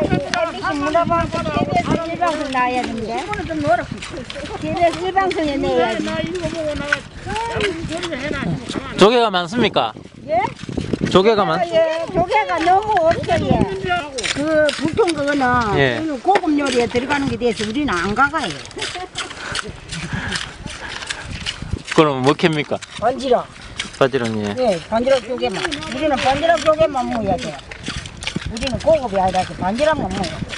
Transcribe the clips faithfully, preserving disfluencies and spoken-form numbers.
엠비씨 문화방송 케이비에스 일방송 나와야 되는데. 케이비에스 일방송에 내야지. 조개가 많습니까? 예? 조개가 많? 예, 조개가 너무 없어요. 그 불통 그거는 예. 고급 요리에 들어가는 게 돼서 우리는 안 가가요. 그럼 뭐 캡니까? 반지락. 바지런이. 예, 반지락 조개만. 우리는 반지락 조개만 먹어야 돼요. 우리는 고급이 아니라 반지락만 먹어요.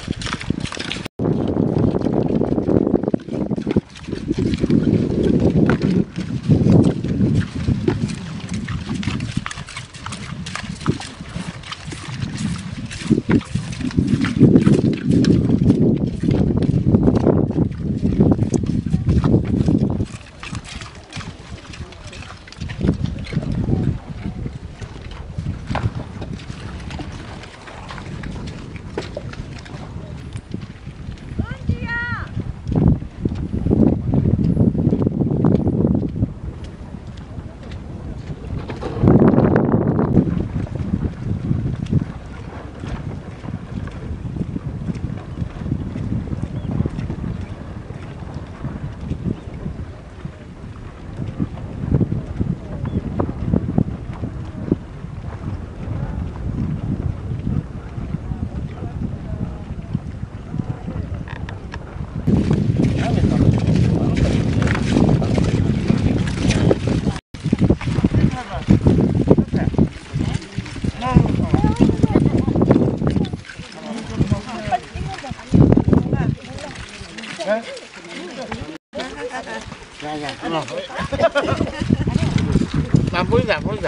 안 보인다, 안 보인다.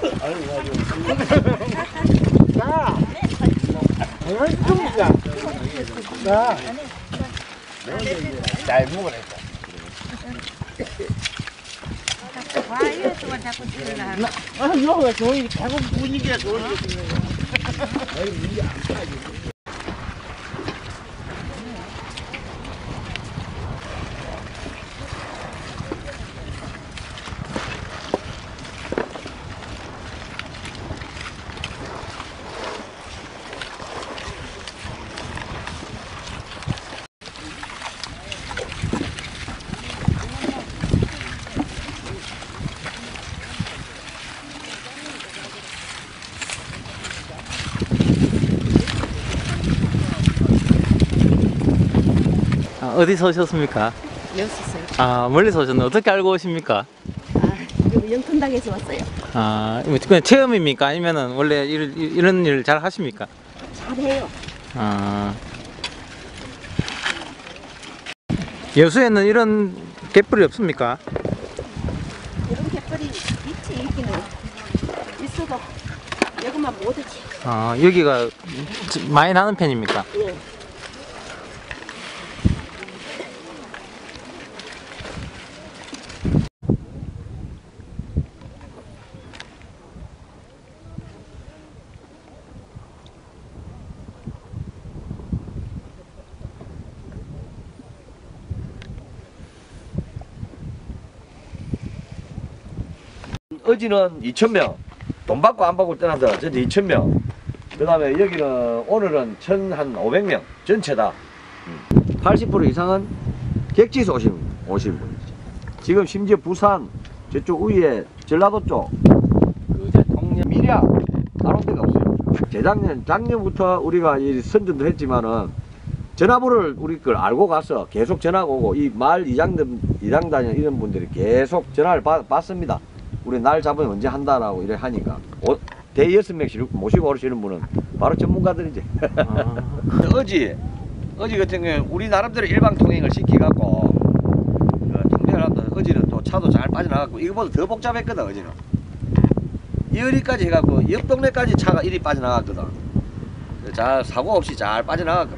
자, 얼마나 큽니까? 자, 잘 먹으랬다. 와, 이거 또만 자꾸 들으나. 아, 이거 좋으니 계속 분위기가 좋으니까. 아, 어디서 오셨습니까? 여었어요. 아, 멀리서 오셨네. 어떻게 알고 오십니까? 아, 여기 영통당에서 왔어요. 아, 이거 그냥 체험입니까? 아니면은 원래 일, 이런 일 잘 하십니까? 잘해요. 아. 여수에는 이런 갯벌이 없습니까? 이런 갯벌이 있지, 있기는. 있어도 여기만 못 오지. 아, 여기가 많이 나는 편입니까? 예. 어지는 이천 명, 돈 받고 안 받고 떠나서 전체 이천 명. 그 다음에 여기는 오늘은 천오백 명 전체다. 팔십 퍼센트 이상은 객지에서 오신, 오신 분이지. 지금 심지어 부산 저쪽 위에 전라도 쪽, 그 통영, 밀양 다른 데가 없어요. 재작년, 작년부터 우리가 이 선전도 했지만은 전화번호를 우리 걸 알고 가서 계속 전화가 오고 이 마을 이장들, 이장단이나 이런 분들이 계속 전화를 받, 받습니다. 우리 날 잡으면 언제 한다라고 이래 하니까 오, 대여섯 명씩 모시고 오시는 분은 바로 전문가들이지. 아. 어지 어지 같은 경우에 우리 나름대로 일방 통행을 시켜갖고 그 통제를 한다. 어지는 또 차도 잘 빠져나갔고 이거보다 더 복잡했거든. 어지는 이어리까지 해갖고 옆 동네까지 차가 이리 빠져나갔거든. 잘 사고 없이 잘 빠져나갔거든.